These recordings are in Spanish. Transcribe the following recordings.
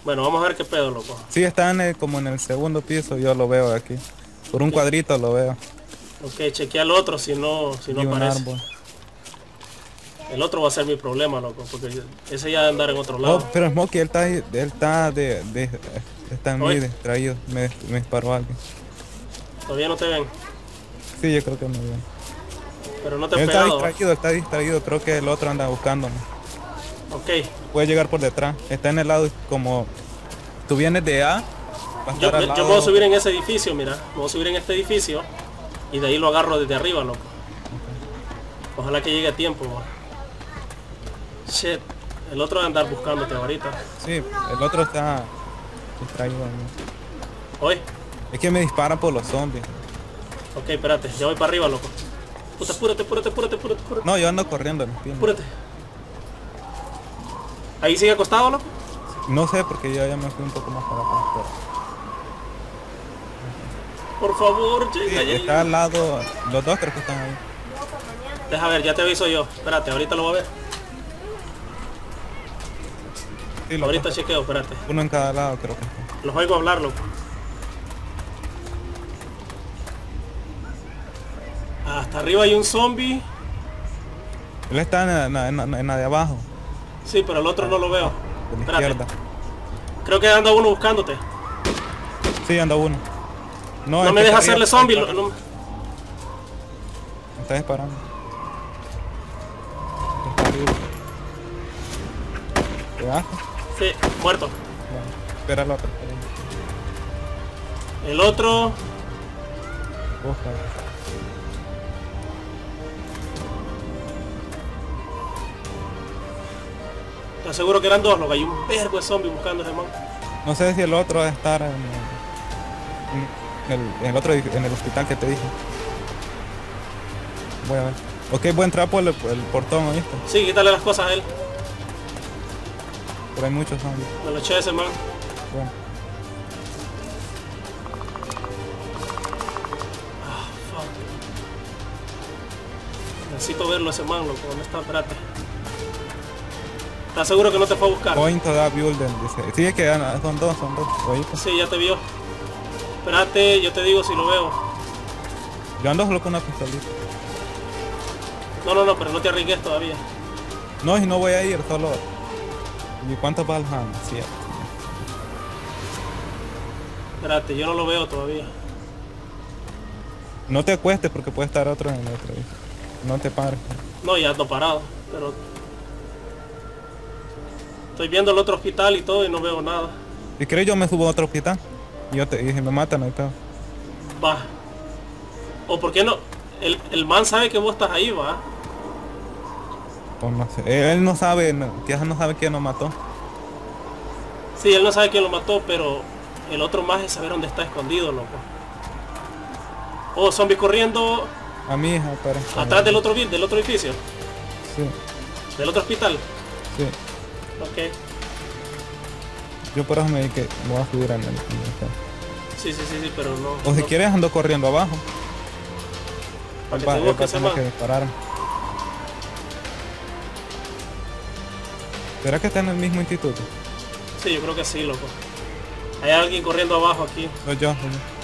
Bueno, vamos a ver qué pedo, loco. Sí, está como en el segundo piso, yo lo veo aquí. Por un Ok, cuadrito lo veo. ok, chequea el otro si no Y un aparece. árbol. El otro va a ser mi problema, loco, porque ese ya va a andar en otro Oh, lado. pero Smokey, él está ahí, él está está en mí Oye, distraído. Me disparó alguien. todavía no te ven, Sí, yo creo que me vio. pero no te han Él está pegado, ¿va? distraído, está distraído. Creo que el otro anda buscándome. Ok, Puede llegar por detrás. Está en el lado, como tú vienes de A, va a estar al yo me voy a lado. subir en ese edificio, mira. Me voy a subir en este edificio y de ahí lo agarro desde arriba, loco. Ojalá que llegue a tiempo, ¿va? Shit, el otro va a andar buscándote ahorita. Sí, el otro está distraído. Oye, Es que me disparan por los zombies. ok, espérate, ya voy para arriba, loco. Puta, apúrate, apúrate, apúrate, apúrate, apúrate. No, yo ando corriendo, ¿me entiendes? Apúrate. Ahí sigue acostado, loco. No sé porque yo ya me fui un poco más para acá. Por favor, Sí, llega, ya está llega. al lado, los dos creo que están ahí. Deja ver, ya te aviso yo. Espérate, ahorita lo voy a ver. Sí, los Ahorita dos. chequeo, espérate. Uno en cada lado creo que está. Los oigo hablar, loco. Hasta arriba hay un zombie. Él está en la de abajo, Sí, pero el otro no lo veo. de la Espérate. izquierda. Creo que anda uno buscándote. Sí, anda uno. No, No el me que deja está arriba hacerle está zombie. disparando. Me está disparando. Está arriba. ¿Pegaste? Sí, muerto. Bueno, espera el otro. El otro. Busca. Te aseguro que eran dos, loco. Hay un vergo de zombie buscando a ese man. No sé si el otro va a estar en el otro, en el hospital que te dije. Voy a ver. Ok, voy a entrar por el portón, ¿oíste? Sí, quítale las cosas a él. Pero hay muchos zombies. Me lo eché a ese man. Bueno, Fuck. Necesito verlo ese man, loco. ¿Dónde está? Espérate. ¿Estás seguro que no te fue a buscar? going to that building, dice. Sí, es que son dos, ¿oíste? Sí, ya te vio. Espérate, yo te digo si lo veo. Yo ando solo con una pistolita. No, no, no, pero no te arriesgues todavía. No, y no voy a ir, solo. ¿Y cuántos balas han? Sí, Espérate, yo no lo veo todavía. no te acuestes porque puede estar otro en el otro. ¿Viste? No te pares. No, ya ando parado, pero estoy viendo el otro hospital y todo y no veo nada. Si quieres yo me subo a otro hospital. Y si me matan, no hay pedo. Va. ¿O por qué no? El man sabe que vos estás ahí, va. O no sé. Él no sabe, quizás no sabe quién nos mató. Sí, él no sabe quién lo mató, pero el otro más es saber dónde está escondido, loco. Oh, zombie corriendo A mi hija, espera. atrás del otro edificio, Sí, del otro hospital. sí. Ok. Yo por eso me dije que me voy a subir en el. Sí, sí, sí, sí, pero no. O si no, quieres ando corriendo abajo. para que Va, te él va busque a ese tener man. que disparar. ¿Será que está en el mismo instituto? Sí, yo creo que sí, loco. Hay alguien corriendo abajo aquí. Soy yo.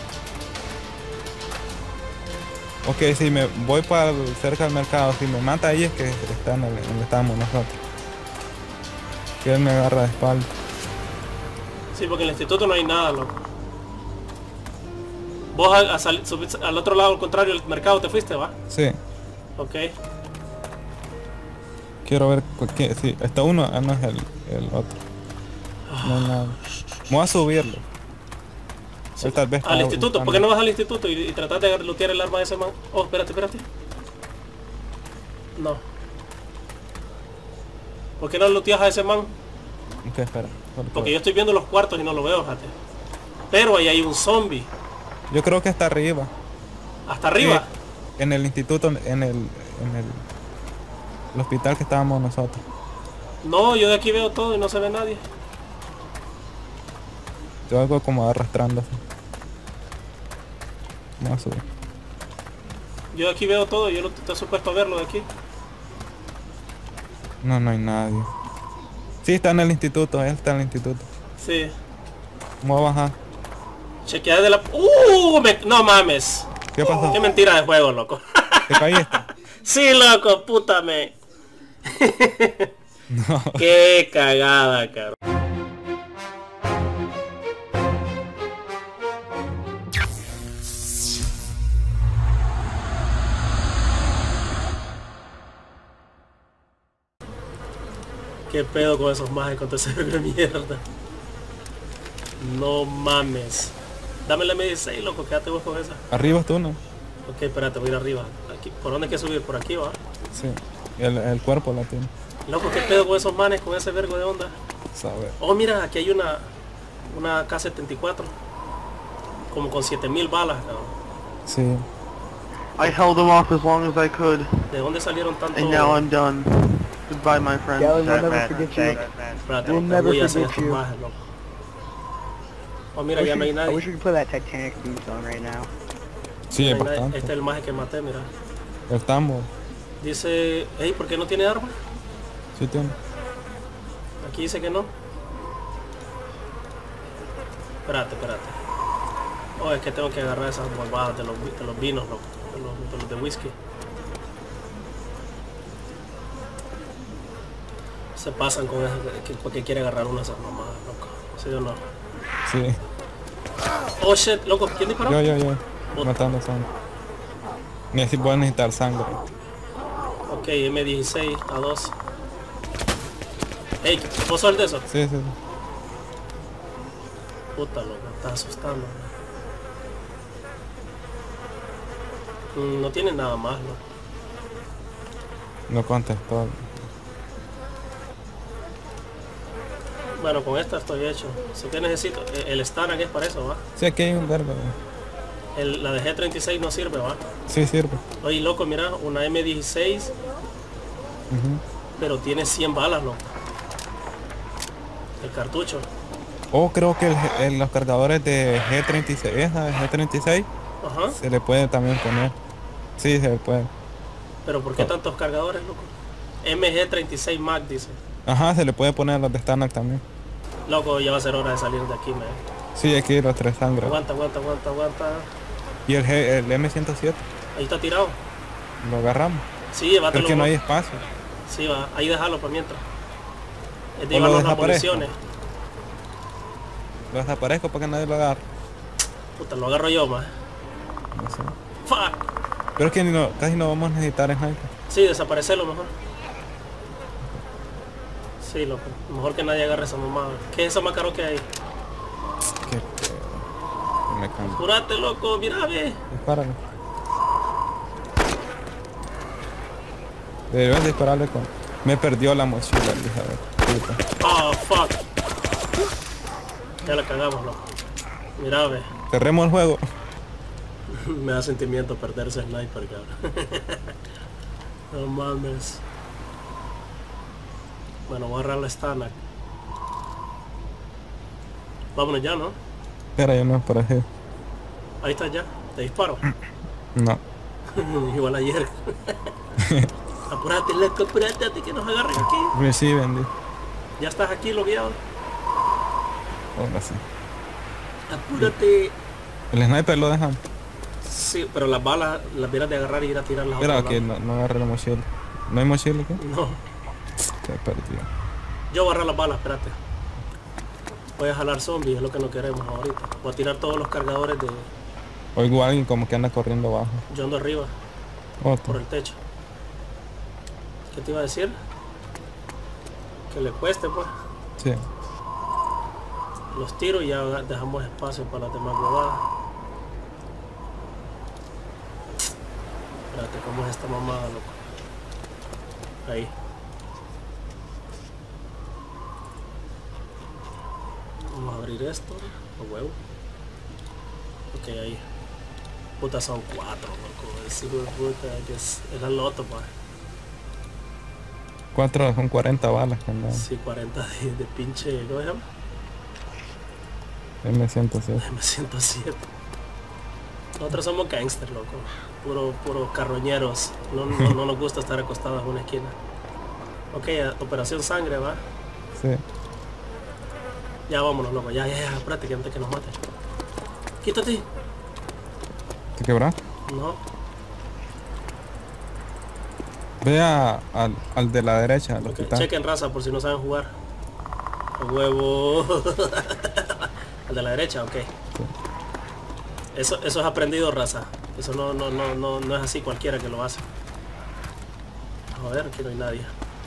Ok, si me voy para cerca del mercado, si me mata ahí es que está en donde estábamos nosotros. Que él me agarra de espalda. Sí, porque en el instituto no hay nada, loco. Vos al otro lado, al contrario, del mercado te fuiste, ¿va? Sí, Ok. quiero ver sí, está uno, no es el otro. No hay nada. Voy a subirlo. Él tal vez Al está instituto, buscando. ¿por qué no vas al instituto y tratas de lootear el arma de ese man? Oh, espérate, espérate. No. ¿Por qué no looteas a ese man? Ok, espera. Porque yo estoy viendo los cuartos y no lo veo, fíjate. Pero ahí hay un zombie. Yo creo que está arriba. Hasta arriba. En el instituto, el hospital que estábamos nosotros. No, yo de aquí veo todo y no se ve nadie. Yo algo como arrastrándose. Vamos a subir. Yo de aquí veo todo y yo no estoy supuesto a verlo de aquí. No, no hay nadie. Sí, está en el instituto, él está en el instituto. Sí. ¿Cómo va a bajar? Chequea de la... no mames. ¿Qué pasó? Qué mentira de juego, loco. ¿Te caíste? Sí, loco, puta me. No. Qué cagada, cabrón. Qué pedo con esos mages con todo ese de mierda. No mames. Dame la M16, loco, quédate vos con esa. Arriba tú, ¿no? Ok, espérate, voy a ir arriba. Aquí. ¿Por dónde hay que subir? Por aquí, va. Sí. El cuerpo la tiene. Loco, qué pedo con esos manes, con ese vergo de onda. Saber. Oh, mira, aquí hay una K-74. Como con 7000 balas, cabrón. Sí. I held them off as long as I could, ¿De dónde salieron tantos? and now I'm done. Goodbye, my friend. Galen will never forget you. Espérate, We'll loco, never voy a hacer forget estos you. majes, loco. Oh, mira, I ya no hay wish we nadie. could play that Titanic theme song right now. Sí, No es hay nadie. bastante. Este es el maje que maté, mira. El tambor. Dice, hey, ¿por qué no tiene arma? Sí tiene. Aquí dice que no. Espérate. Oh, es que tengo que agarrar esas bombadas de los vinos, loco. De los de whisky. Se pasan con eso, porque quiere agarrar una de esas mamadas, loco. ¿Sí o no? Sí. Oh shit, loco, ¿quién disparó? Yo. Matando sangre. Voy a necesitar sangre. Ok, M16 a 2. Ey, ¿vos sos el de eso? Sí. Puta, loco, me estás asustando. No tiene nada más, loco. No contestó. Bueno, con esta estoy hecho. Sé que necesito. El Stanak es para eso, ¿va? Sí, aquí hay un verbo. La de G36 no sirve, ¿va? Sí, sirve. Oye, loco, mira, una M16, Ujú. pero tiene 100 balas, loco. El cartucho. O creo que los cargadores de G36, esa G36, Ajá. se le puede también poner. Sí, se le puede. Pero ¿por qué tantos cargadores, loco? MG36 Mac dice. Ajá, se le puede poner a los de Stanak también. Loco, ya va a ser hora de salir de aquí, man. Sí, aquí los 3 sangres. Aguanta. Y el M107, Ahí está tirado. lo agarramos. Sí, llévatelo. Pero que no hay vos. espacio. Sí, va. Ahí déjalo para mientras. Es de O lo llevarnos las desaparezco. municiones. Lo desaparezco para que nadie lo agarre. Puta, lo agarro yo, más. No sé. Fuck. Pero es que casi no vamos a necesitar sniper. Sí, desaparecerlo mejor. Sí, loco. Mejor que nadie agarre esa mamada. ¿Qué es eso más caro que hay? Qué pedo. Me cambio. Apúrate, loco, mira, ve. Dispárale. Debes dispararle con... Me perdió la mochila, hija de puta. Oh, fuck. Ya la cagamos, loco. Mira, ve. Cerremos el juego. Me da sentimiento perder ese sniper, cabrón. No mames. Bueno, voy a agarrar la Stanak. Vámonos ya, ¿no? Espera, yo no es por ahí. Ahí está ya. Te disparo. No. Igual ayer. Apúrate, loco, apúrate antes que nos agarren aquí. Reciben, di. Ya estás aquí, logueado. Ahora sí. Apúrate. El sniper lo dejan. Sí, pero las balas las vieras de agarrar y ir a tirarlas a Espera, otro que lado. no agarre la mochila. ¿No hay mochila aquí? No. Se perdió. Yo voy a agarrar las balas, espérate. Voy a jalar zombies, es lo que no queremos ahorita. Voy a tirar todos los cargadores de... Oigo a alguien como que anda corriendo abajo. Yo ando arriba, por Otro. el techo. ¿Qué te iba a decir? Que le cueste, pues. Sí. Los tiro y ya dejamos espacio para las demás huevadas. Espérate, ¿cómo es esta mamada, loco? Ahí. Vamos a abrir esto. A huevo. Ok, ahí. Puta, son 4, loco. El hijo de puta que es el loto, pues. 4 son 40 balas que andan. Sí, 40 de pinche... ¿Cómo se llama? M107. M107. Nosotros somos gangsters, loco. Puro carroñeros. No nos gusta estar acostados en una esquina. Ok, operación sangre, va. Sí. Ya vámonos, loco. Ya, espérate que antes que nos mate. Quítate. ¿Te quebras? No. Ve al de la derecha, al Ok, hospital. chequen raza por si no saben jugar. A huevo. Al de la derecha, ok. Eso es aprendido, raza. Eso no es así cualquiera que lo hace. A ver, aquí no hay nadie.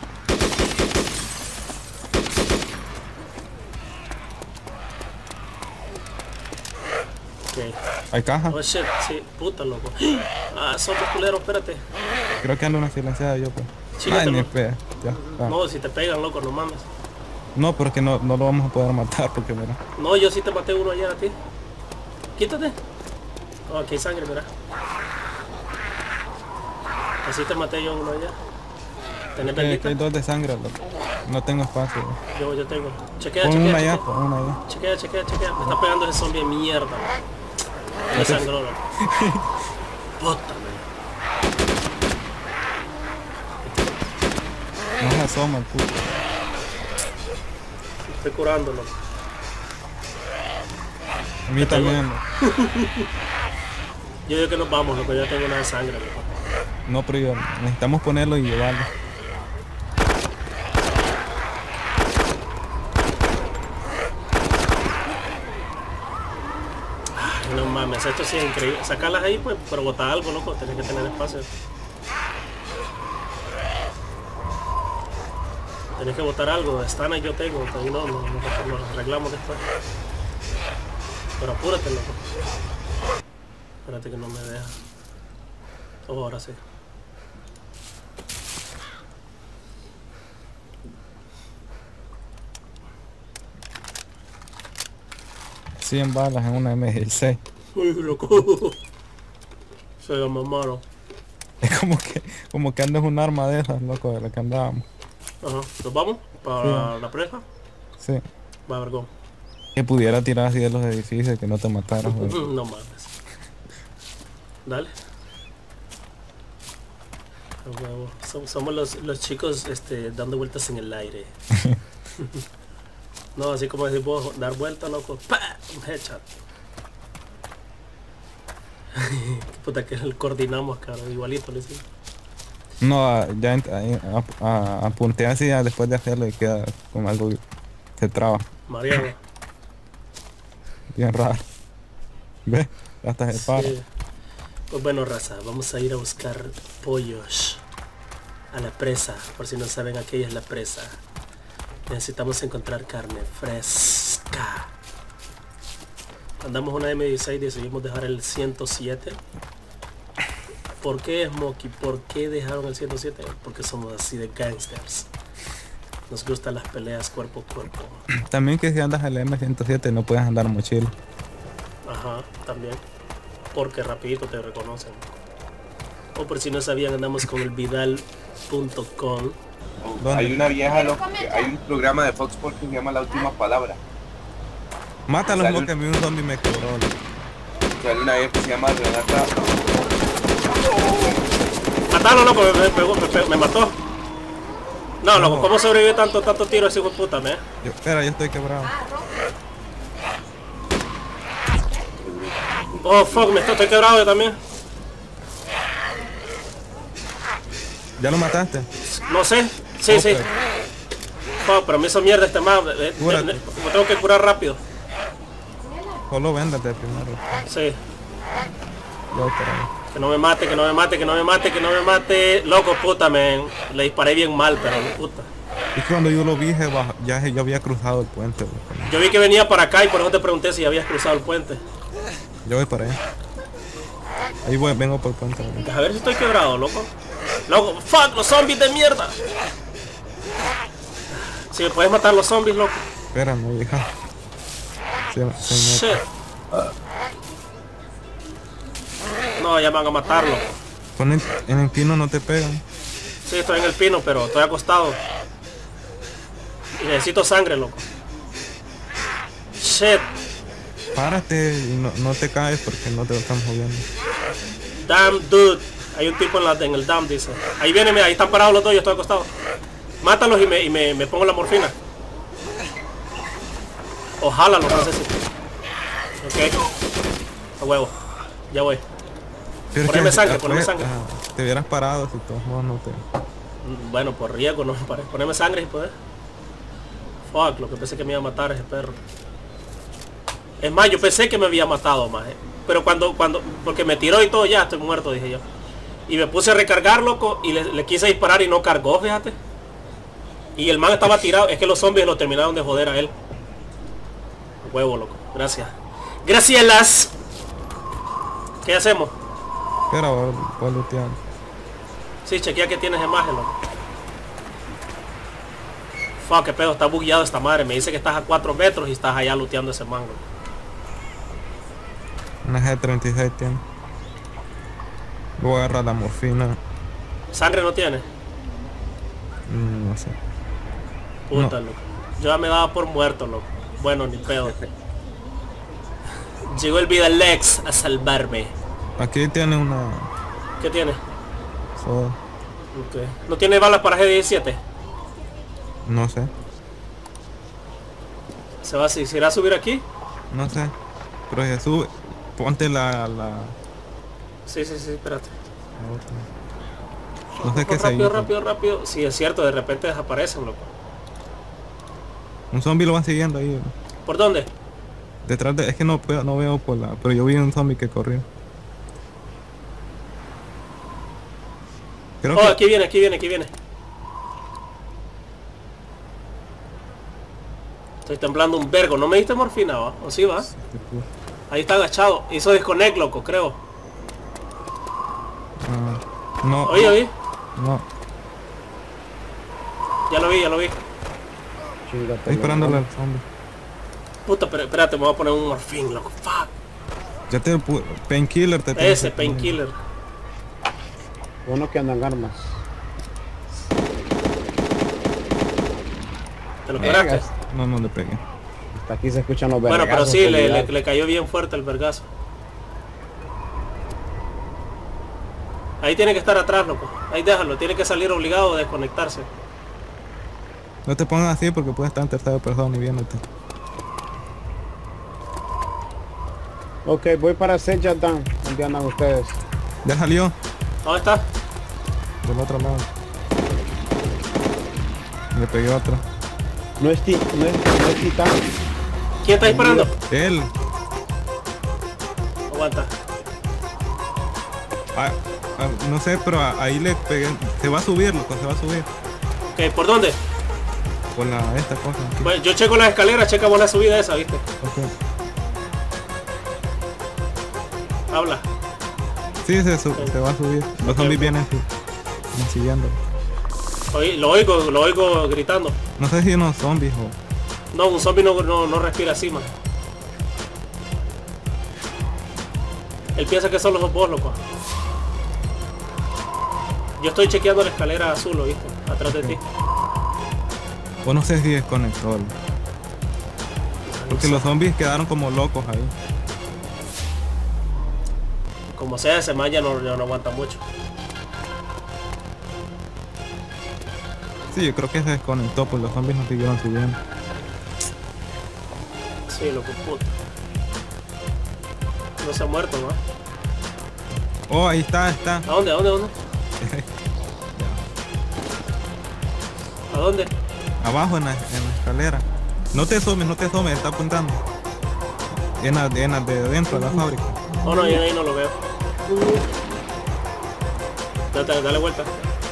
Ok. ¿Hay caja? Oh shit, sí, puta loco. Ah, son los culeros, espérate. Creo que anda una silenciada yo, pues. Chígate, Ay, ni loco. espera. Ya. Ah. No, si te pegan, loco, no mames. No, porque no lo vamos a poder matar, porque mira. No, yo sí te maté uno ayer a ti. Quítate. Oh, aquí hay sangre, mira. Así te maté yo uno ayer. ¿Tenés Que hay bendita? 2 de sangre, loco. No tengo espacio. Yo tengo. Chequea, Pon chequea, una allá, chequea. pon una allá. Chequea. Me está pegando ese zombie de mierda. Me sangró, loco. Puta, man. No se asoma el puto. Estoy curándolo. A mí también. Loco. Yo digo que nos vamos, loco. Ya tengo una de sangre, loco. No, pero yo, necesitamos ponerlo y llevarlo. Ay, no mames, esto sí es increíble. Sacarlas ahí, pues, pero botar algo, loco. Tienes que tener espacio. Tienes que botar algo. Están ahí yo tengo. Entonces nos arreglamos después. Pero apúrate, loco. Espérate que no me deja. Oh, ahora sí. 100 balas en una M16. Uy, loco. Se la mamaron. Es como que andas un arma de esas, loco, de la que andábamos. Ajá. ¿Nos vamos? ¿Para la presa? Sí. Va a ver cómo. Que pudiera tirar así de los edificios y que no te mataras, güey. No mames. Dale. A huevo. Somos los chicos dando vueltas en el aire. No, así como decís vos, dar vueltas, loco. ¡Pah! Un headshot. Puta que coordinamos, cabrón. Igualito le hicimos. No, ya apunté así después de hacerlo y queda como algo que se traba. Mariano. Bien raro. ¿Ves? Hasta se para. Sí. Pues bueno, raza, vamos a ir a buscar pollos a la presa. Por si no saben, aquella es la presa. Necesitamos encontrar carne fresca. Andamos una M16 y decidimos dejar el 107. ¿Por qué, Smokey? ¿Por qué dejaron el 107? Porque somos así de gangsters. Nos gustan las peleas cuerpo a cuerpo. También que si andas al M107 no puedes andar mochila. Ajá, también. Porque rapidito te reconocen. O por si no sabían, andamos con el Vidal.com. ¿Dónde? Hay una vieja, loco, hay un programa de Fox Sports que se llama La Última Palabra. Mátalos, Sale porque a mí un zombie me quebró. Loco. Sale una vieja que se llama Renata. Matalo, loco, me mató. No, loco, ¿cómo sobrevive tanto tiro ese hijo de puta, me? Espera, yo estoy quebrado. Oh, fuck, estoy quebrado yo también. ¿Ya lo mataste? No sé, sí, sí. Fuck, pero me hizo mierda este man. Cúrate. Me tengo que curar rápido. Solo véndate primero. Sí. Yo espera. Que no me mate, que no me mate, que no me mate, que no me mate. Loco, puta, men. Le disparé bien mal, pero no, puta. Es que cuando yo lo vi, ya yo había cruzado el puente. Loco. Yo vi que venía para acá y por eso te pregunté si habías cruzado el puente. Yo voy para allá. Ahí voy, vengo por el puente. Loco. A ver si estoy quebrado, loco. Loco, fuck, los zombies de mierda. Si me puedes matar los zombies, loco. Espérame, hija. Shit. No, ya me van a matarlo. En el pino no te pegan. Sí, estoy en el pino, pero estoy acostado. Y necesito sangre, loco. Shit. Párate y no te caes porque no te estamos jodiendo. Damn, dude. Hay un tipo en el dam, dice. Ahí viene, mira, ahí están parados los dos, yo estoy acostado. Mátalos y me pongo la morfina. Ojalá lo necesite. Ok. A huevo. Ya voy. Pero es Poneme que sangre, después, poneme sangre. te hubieras parado si todos modos no te... Bueno, por riesgo no me parece. Poneme sangre y poder. Fuck, lo que pensé que me iba a matar ese perro. Es más, yo pensé que me había matado más. Pero cuando, porque me tiró y todo, ya estoy muerto, dije yo. Y me puse a recargar, loco, y le quise disparar y no cargó, fíjate. Y el man estaba tirado, es que los zombies lo terminaron de joder a él. Huevo, loco, gracias. Gracias. ¿Qué hacemos? Espera, voy looteando. Sí, chequea que tienes imagen, loco. Fuck, qué pedo, está bugueado esta madre. Me dice que estás a 4 metros y estás allá looteando ese mango. Una G36 tiene. Voy a agarrar la morfina. ¿Sangre no tiene? No sé. Puta, No. loco. Yo ya me daba por muerto, loco. Bueno, ni pedo. Llegó el Vidalex a salvarme. Aquí tiene una ¿Qué tiene? soda. Ok. ¿No tiene balas para G17? No sé. ¿Se irá a subir aquí? No sé. Pero si sube, ponte la Sí, espérate. no sé qué se Rápido, hizo. rápido. Sí, es cierto, de repente desaparecen, loco. Un zombie lo va siguiendo ahí. ¿Por dónde? Detrás de... Es que no veo por la... Pero yo vi un zombie que corrió. Creo Oh, que... aquí viene. Estoy temblando un vergo. ¿No me diste morfina, va? ¿O sí, va? Ahí está agachado. Hizo disconnect, loco, creo. No. Oye. No. Ya lo vi. Chinga, Estoy disparándole al zombie. Puta, pero espérate, me voy a poner un morfín, loco. Fuck. Ya te... Painkiller te tengo Ese, que poner. painkiller. Uno que andan armas. ¿Te lo esperaste? Vergas. No le pegué. Hasta aquí se escuchan los Bueno, pero vergazos, sí, cuidado. le cayó bien fuerte el vergazo. Ahí tiene que estar atrás, loco. Ahí déjalo, tiene que salir obligado a desconectarse. No te pongas así porque puede estar en tercera persona y viéndote. Ok, voy para Senja Down. ¿Dónde andan ustedes? Ya salió ¿Dónde está? del otro lado. Le pegué otro. No es titán. ¿Quién está disparando? Él. Aguanta. No sé, pero ahí le pegué. Se va a subir, loco, se va a subir. Ok, ¿por dónde? Por esta cosa aquí. Bueno, yo checo las escaleras, checa vos la subida esa, ¿viste? Ok. Habla. Sí, se va a subir. Los zombies vienen así, como siguiendo. Lo oigo gritando. No sé si unos zombies o... No, un zombie no respira así, man. Él piensa que son los vos, loco. Yo estoy chequeando la escalera azul, ¿viste? Atrás de ti. O no sé si desconectó. Porque los zombies quedaron como locos ahí. Como sea, ese man ya no aguanta mucho. Sí, yo creo que se desconectó, pues los zombies no siguieron subiendo. Sí, loco, puta. No se ha muerto, ¿no? Oh, ahí está. ¿A dónde? ¿A dónde? Abajo en la escalera. No te asomes, está apuntando. En la de dentro de la fábrica. Oh, no, ahí no lo veo. Dale vuelta.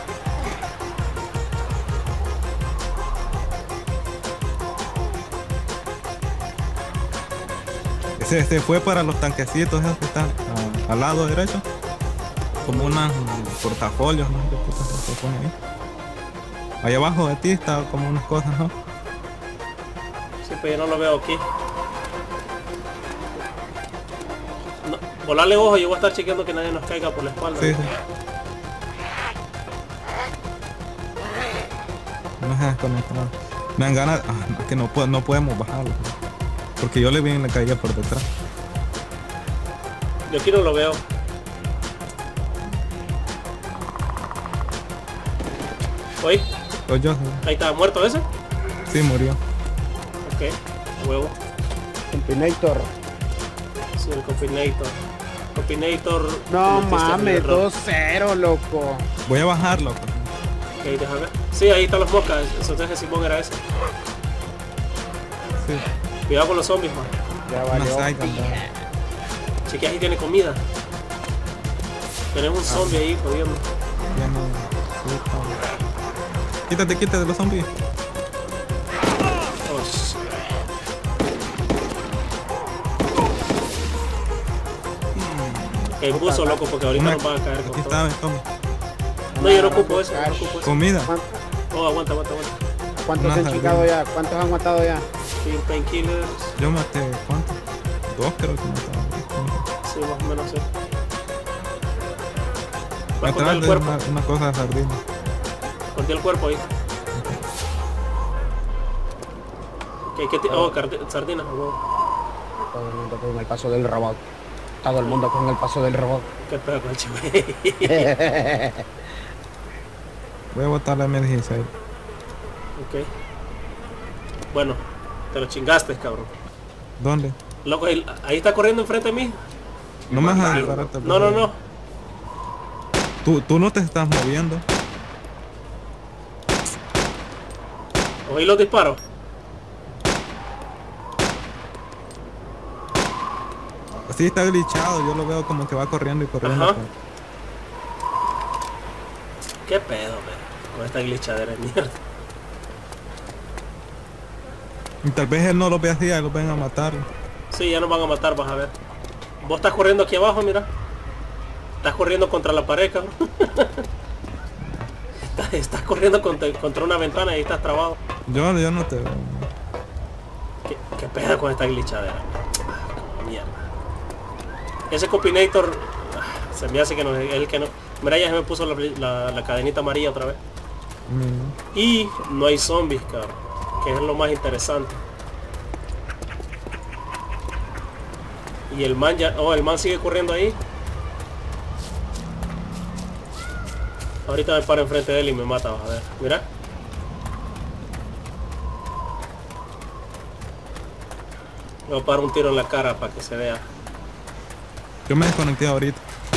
Se fue para los tanquecitos esos que están al lado derecho. Como unas portafolios, no sé qué putas se pone ahí. Ahí abajo de ti está como unas cosas, ¿no? Sí, pero yo no lo veo aquí. No, volarle ojo, yo voy a estar chequeando que nadie nos caiga por la espalda. Sí. No se desconectó. Me dan ganas... no, que no podemos bajarlo. Porque yo le vi en la caída por detrás. Yo aquí no lo veo. Oye, O yo, ahí está, ¿muerto ese? sí, murió. Ok, huevo. Compinator. Sí, el Combinator. Combinator. No cometiste el mames, error. 2-0, loco. Voy a bajarlo. Ok, déjame ver. Sí, ahí están los moscas. Eso de Simón era ese. Sí. Cuidado con los zombies, man. Ya Una valió. side andaba. Cheque, ahí tiene comida. Tenemos un zombie ahí jodiendo. Ya no. Quítate de los zombies. Oh, shit. Ok, buzo, loco, porque ahorita nos van a caer con Aquí todo. está, toma. No, yo no ocupo eso, yo no ocupo eso. Comida. Oh, aguanta. ¿Cuántos Una han sardina. chingado ya? ¿Cuántos han matado ya? Sí, painkillers. Yo maté, ¿cuánto? 2 creo que mataba. Sí, más o menos, sí. Va a cortar Atrás el de cuerpo. una cosa de sardina. Corté el cuerpo ahí. Ok, ¿qué oh, sardinas, a huevo. Todo el mundo con el paso del robot. Todo el mundo con el paso del robot. Qué pedo con el chive. Voy a botar la M16. Ok. Bueno, te lo chingaste, cabrón. ¿Dónde? Loco, ahí está corriendo enfrente de mí. No me vas a dispararte. No. Tú no te estás moviendo. Oí los disparos. Así está glitchado, yo lo veo como que va corriendo y corriendo. Ajá. Qué pedo, con esta glitchadera de mierda. Y tal vez él no lo ve así, ahí lo ven a matar. Sí, ya nos van a matar, vas a ver. Vos estás corriendo aquí abajo, mira. Estás corriendo contra la pared, cabrón. Estás corriendo contra una ventana y ahí estás trabado. Yo no te veo. ¿Qué pedo con esta glitchadera? Mierda. Ese Combinator se me hace que no es el que no. Mira, ya se me puso la cadenita amarilla otra vez. Y no hay zombies, cabrón, que es lo más interesante. Y el man ya... Oh, el man sigue corriendo ahí. Ahorita me paro enfrente de él y me mata, vas a ver. Mira. Me voy a parar un tiro en la cara para que se vea. Yo me desconecté ahorita.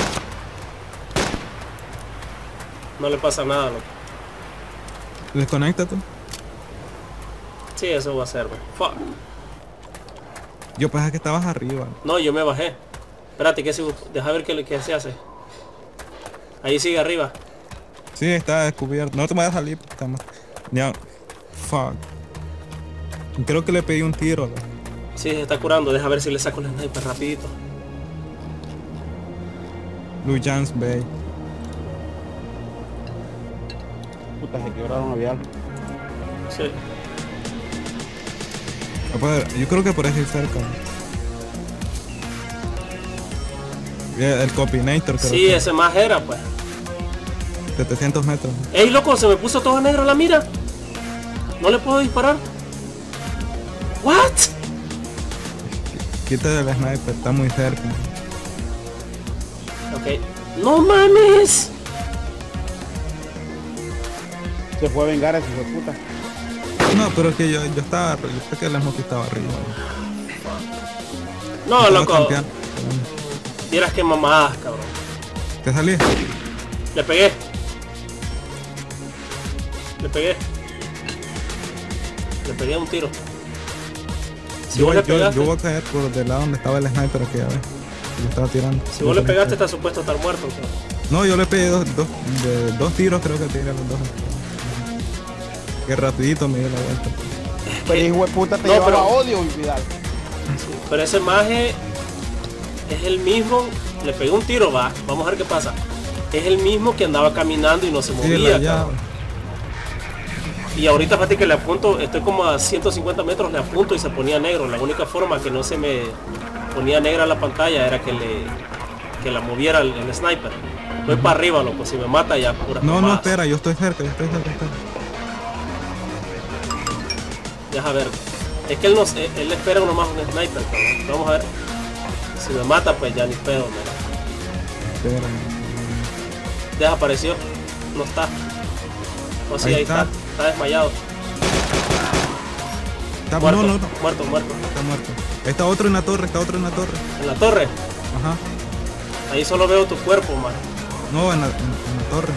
No le pasa nada, loco. Desconéctate. Sí, eso va a ser, güey. Fuck. Yo pensé que estabas arriba. No, yo me bajé. Espérate, deja ver qué se hace. Ahí sigue arriba. Sí, está descubierto. No te vayas a salir. Ya. Fuck. Creo que le pedí un tiro. ¿No? Sí, se está curando. Deja ver si le saco el sniper rapidito. Lujan's Bay. Puta, se quebraron a vial. Sí. Yo creo que por ahí cerca. El Combinator creo Sí, que ese más era, pues. 700 metros. ¡Ey, loco! Se me puso todo negro la mira. No le puedo disparar. ¿What? Quítate el sniper, está muy cerca. Ok. ¡No mames! Se fue a vengar a ese hijo de puta. No, pero es que yo estaba, yo sé que el smoke estaba arriba. No, Estaba loco. campeando. Vieras que mamadas, cabrón. ¿Te salí? Le pegué. Le pegué un tiro. Si vos le pegaste, yo voy a caer por del lado donde estaba el sniper que ya ves. Yo estaba tirando. si vos le pegaste, está supuesto a estar muerto, cabrón. No, yo le pegué dos tiros, creo que tiré los dos. Que rapidito me dio la vuelta. Pero hijo de puta te No, llevaba pero- odio, Vidal. Pero ese maje es el mismo. Le pegué un tiro, va. Vamos a ver qué pasa. Es el mismo que andaba caminando y no se Sí, movía, ya. cabrón. Y ahorita fíjate que le apunto, estoy como a 150 metros, le apunto y se ponía negro. La única forma que no se me ponía negra la pantalla era que la moviera el sniper. Voy para arriba, loco, si me mata ya pura No, mamadas. espera, yo estoy cerca. Deja ver. Es que él espera uno más un sniper, cabrón. Vamos a ver. Si me mata, pues ya ni pedo, mira. Espera. Desapareció. No está. O sí, ahí está. Está desmayado. Está Muerto, no, no, no. muerto, muerto. Está muerto. Está otro en la torre, está otro en la torre. En la torre. Ajá. Ahí solo veo tu cuerpo, man. No, en la torre.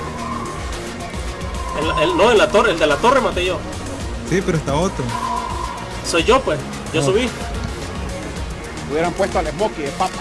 No, en la torre, el de la torre maté yo. Sí, pero está otro. Soy yo, pues. Yo No. subí. Hubieran puesto al Smokey de papa.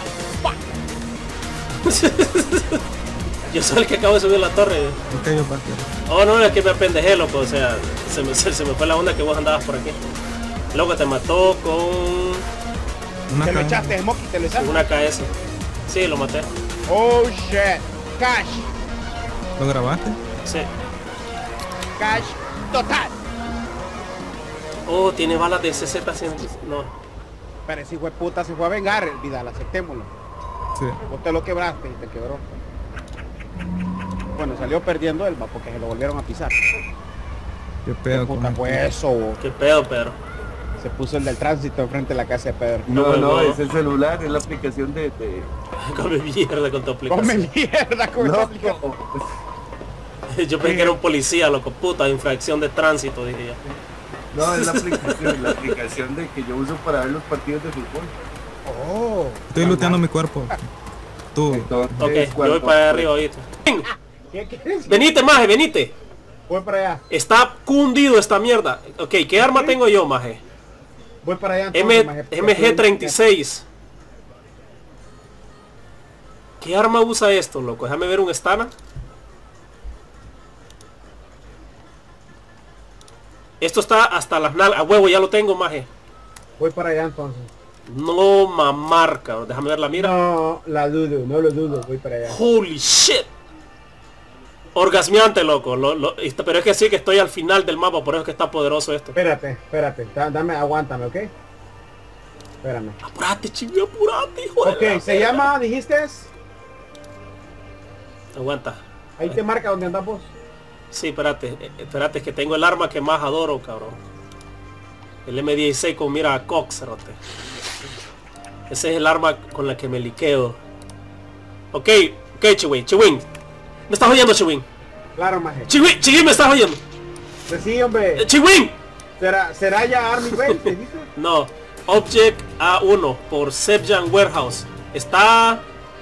Yo soy el que acabo de subir la torre. Ok, yo parto. Oh, no, es que me apendejé, loco. O sea, se me fue la onda que vos andabas por aquí. Loco, te mató con Una Te lo caja. echaste, Smokey, te lo echaste. una KS. Sí, lo maté. Oh shit. Cash. ¿Lo grabaste? Sí. Cash total. Oh, tiene balas de CZ100. No. Pero ese hijo de puta se fue a vengar, Vidal, aceptémoslo. Sí. Vos te lo quebraste y te quebró. Bueno, salió perdiendo Elba porque se lo volvieron a pisar. Qué pedo con Puta, esto. fue eso, bo. Qué pedo, Pedro. Se puso el del tránsito enfrente de la casa de Pedro. No, no. es el celular, es la aplicación de... Come mierda con tu aplicación. Come mierda con esa No, aplicación. Yo pensé que era un policía, loco. Puta, infracción de tránsito, dije yo. no, es la aplicación de que yo uso para ver los partidos de fútbol. Oh. Estoy looteando mi cuerpo. Tú. Entonces, Ok, yo voy cuando- para allá arriba ahorita. ¿Qué quieres? Venite, maje, venite. Voy para allá. Está cundido esta mierda. Ok, ¿qué arma tengo yo, maje? Voy para allá. entonces, maje. MG36. ¿Qué arma usa esto, loco? Déjame ver un Stana. Esto está hasta las nalgas. A huevo, ya lo tengo, maje. Voy para allá entonces. No mamar, cabrón. Déjame ver la mira. No, la dudo, no lo dudo. Voy para allá. Holy shit. Orgasmeante, loco. Pero es que sí que estoy al final del mapa, por eso es que está poderoso esto. Espérate. Dame, aguántame, ¿ok? Espérame. Apurate, chibi, apurate, hijo Ok, de la- se llama, dijiste. Aguanta. Ahí te marca donde andas vos. Sí, espérate, es que tengo el arma que más adoro, cabrón. El M16 con mira a Cox, cerote. Ese es el arma con la que me liqueo. Ok, Chiwin. Me estás oyendo, Chiwin. Claro, maje. Chiwin, me estás oyendo. Pues sí, hombre. Chiwin. ¿Será ya Army 20, dices? No, Object A1 por Sebjan Warehouse. Está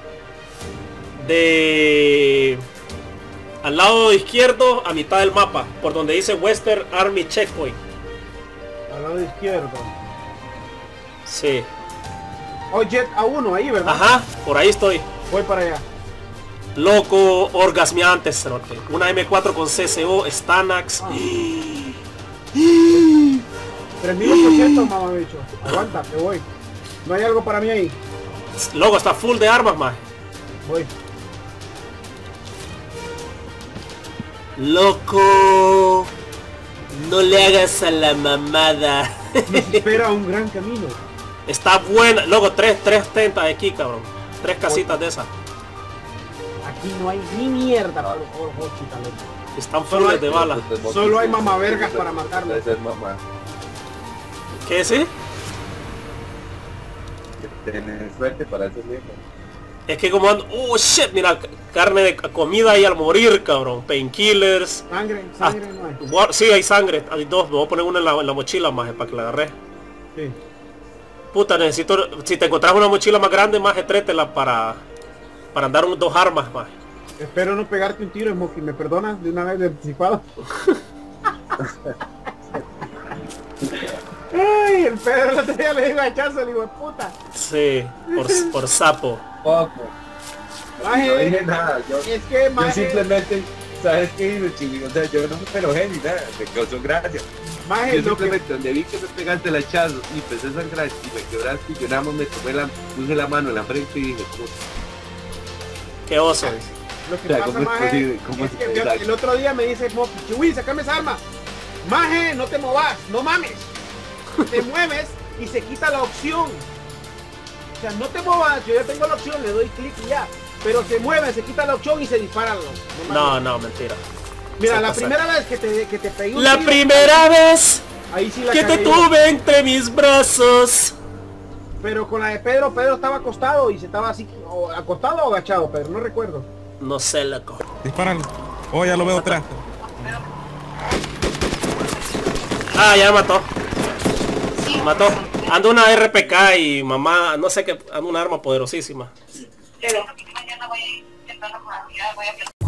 de al lado izquierdo a mitad del mapa, por donde dice Western Army Checkpoint. Al lado izquierdo. Sí. Oh, Jet A1 ahí, ¿verdad? Ajá, por ahí estoy. Voy para allá. Loco, orgasmeante, cerote. Una M4 con CCO, Stanax. 3000%, mamá bicho. Aguanta, te voy. No hay algo para mí ahí. Loco, está full de armas, más. Voy. Loco, no le hagas a la mamada. Nos espera un gran camino. Está buena. Loco, tres tentas aquí, cabrón. 3 casitas de esas. Aquí no hay ni mierda por hospital. Están Solo fulles hay- de balas. Solo hay mamavergas para matarlo. Esa es mamá. ¿Qué sí? Tienes suerte para ese viejo. Es que como ando... Oh shit, mira, carne de comida y al morir, cabrón. Painkillers. Sangre Ah, no hay. Sí, hay sangre. Hay 2. Me voy a poner una en la mochila, más para que la agarré. Sí. Puta, necesito... Si te encontrás una mochila más grande, más trétela para andar 2 armas, más. Espero no pegarte un tiro, Smokey. ¿Me perdonas de una vez de anticipado? Ay, el Pedro el otro día le digo a Chazo, le digo, puta. Sí, por sapo. Poco. Maje, No dije nada. es que, Yo maje, simplemente, ¿sabes qué hice, Chibi? O sea, yo no me pelojé ni nada. Me causó gracia. maje, Yo lo que... simplemente, donde vi que me pegaste el hachazo y empecé a sangrar y me quebraste, yo nada más me tomé puse la mano en la frente y dije, puta. Qué oso. Lo que O sea, pasa, ¿cómo es maje, posible? ¿Cómo es es que posible? el otro día me dice Smokey, Chiwi, sacame esa arma. Maje, no te movas, no mames. Te mueves y se quita la opción. O sea, no te movas, yo ya tengo la opción, le doy clic y ya. Pero se mueve, se quita la opción y se disparan los. No, mentira. Mira, se la pasa. primera vez que te pegué un La tiro, primera vez ahí sí la que te cagué. tuve entre mis brazos. Pero con la de Pedro estaba acostado y se estaba así, o acostado o agachado, Pedro, no recuerdo. No sé, loco. Dispáralo. Oh, ya lo veo atrás. Ah, ya me mató. Mató. Ando una RPK y mamá, no sé qué, ando una arma poderosísima.